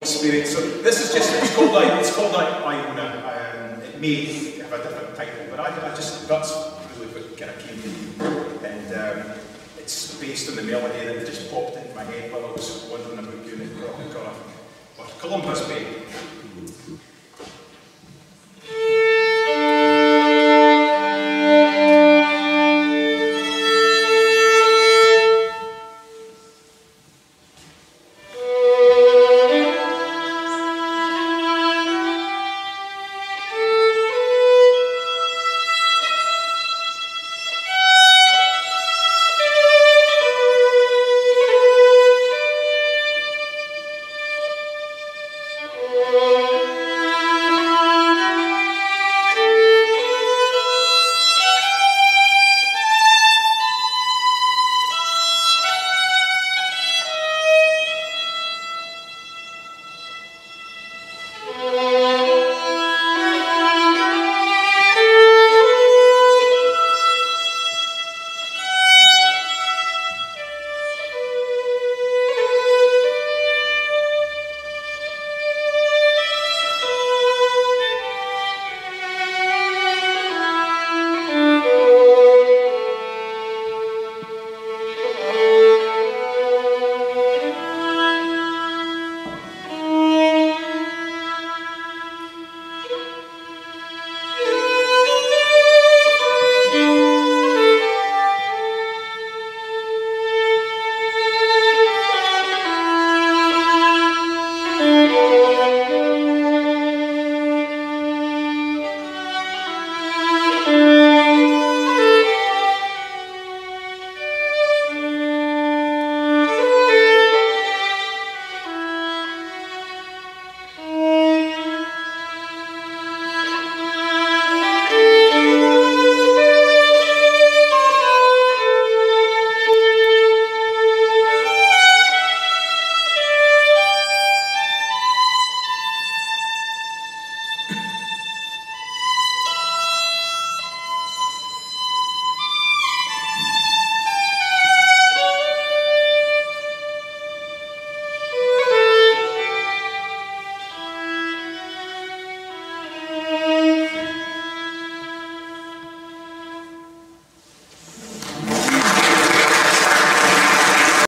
experience. So this is just, it's called Iona. It may have a different title, but that's really what kind of came to me. And it's based on the melody that just popped into my head while I was wondering about doing it or Columbus Bay.